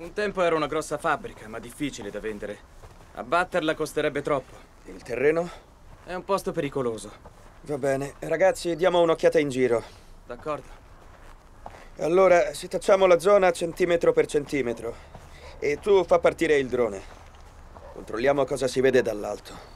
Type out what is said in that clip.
Un tempo era una grossa fabbrica, ma difficile da vendere. Abbatterla costerebbe troppo. Il terreno? È un posto pericoloso. Va bene. Ragazzi, diamo un'occhiata in giro. D'accordo. Allora, setacciamo la zona centimetro per centimetro. E tu fa partire il drone. Controlliamo cosa si vede dall'alto.